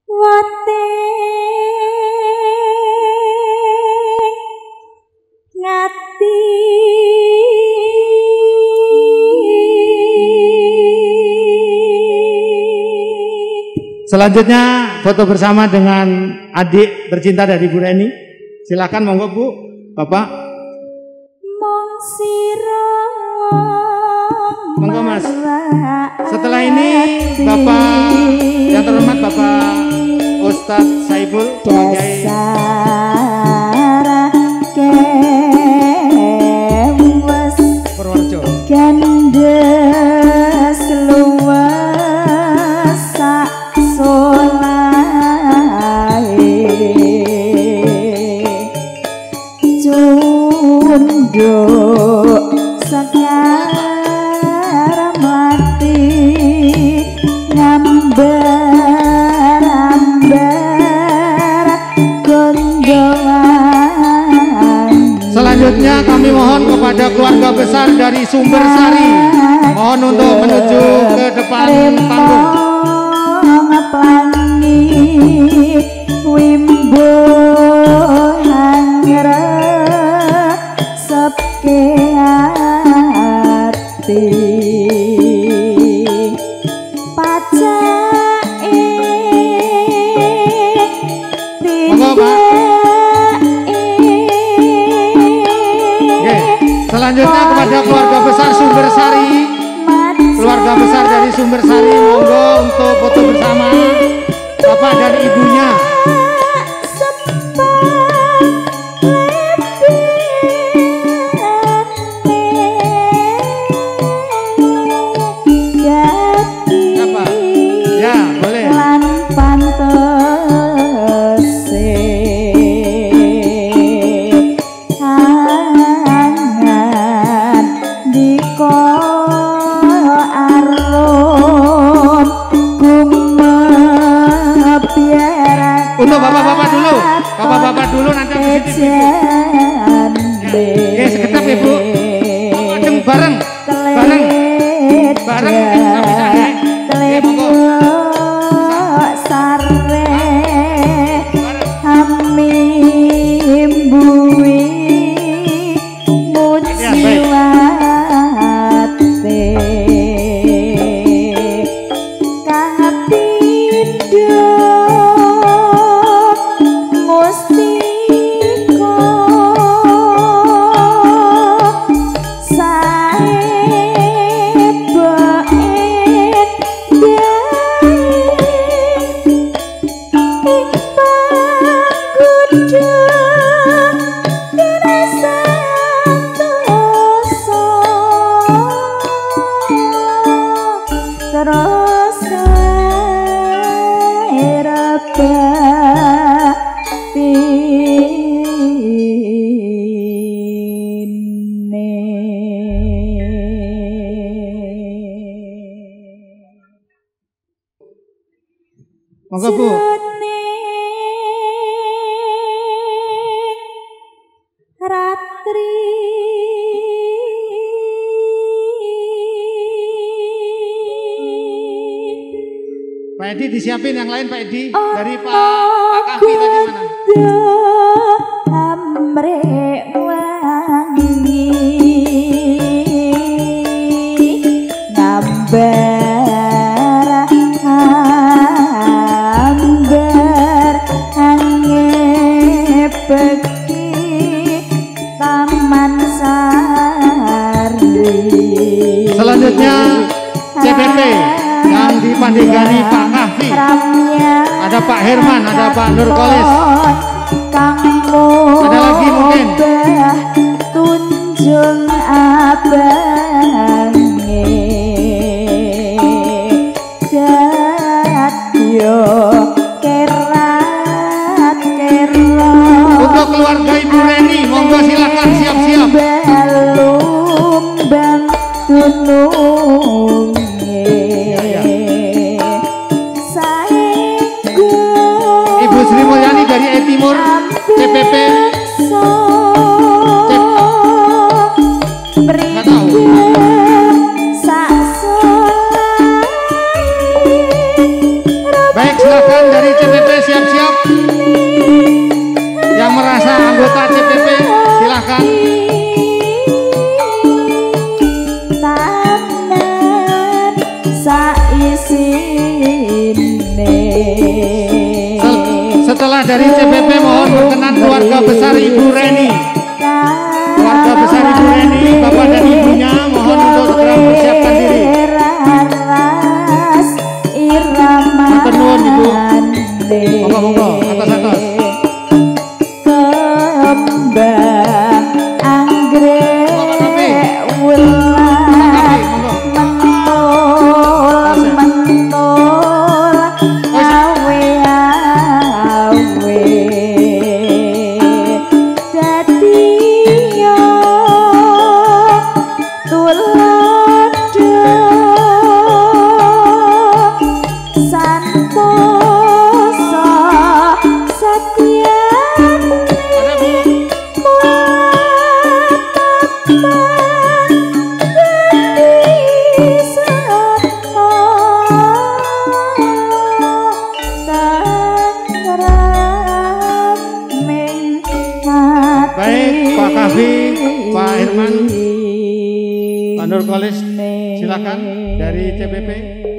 wate ngati selanjutnya foto bersama dengan adik tercinta dari Bu Reni. Silakan monggo Bu, Bapak. Mong sira monggo Mas. Setelah ini Bapak yang terhormat Bapak Ustadz Saiful sebagai Purworejo. Gandes luwes sak solahe cunduk sekarang mati ngambar-ambar gondongan. Selanjutnya kami mohon kepada keluarga besar dari Sumber Sari, mohon untuk menuju ke depan panggung. Pelangi wimbo hangre sepke ati pacake selanjutnya kepada keluarga besar Sumber Sari, keluarga besar dari Sumber Sari, monggo untuk foto bersama Bapak dan Ibunya. Apa? Ya, boleh. Untuk bapak-bapak dulu, bapak-bapak dulu nanti aku ya, sekedap Ibu, adem bareng, bareng, bareng bisa ya, monggo. Sare hamimbui mujiwate kang pindho monggo Bu. Ratri Pak Edi disiapin yang lain Pak Edi dari Pak Kafi tadi mana? Amre wangi ngambar ambar angepeki Taman Sari. Selanjutnya CPP yang dipandegani Pak Kafi. Ada Pak Herman, ada Pak Nurkolis. Ada lagi mungkin. Tunjung abange dadyo kerat kero. Untuk keluarga Ibu Reni, monggo silakan siap-siap. Lumbang tulung Ibu Sri Mulyani dari Timur CPP. Nggak tahu. Baik, silakan dari CPP. dari CPP mohon berkenan keluarga besar Ibu Reni. Keluarga besar Ibu Reni, Bapak dan Ibunya mohon untuk segera mempersiapkan diri. Matur nuwun Ibu. Monggo, atas. Kembang anggrek wulan mentul awe dadiya tuladha santosa satyan Baik, Pak Kavi, Pak Herman, Pak Nurkolis, silakan dari CPP.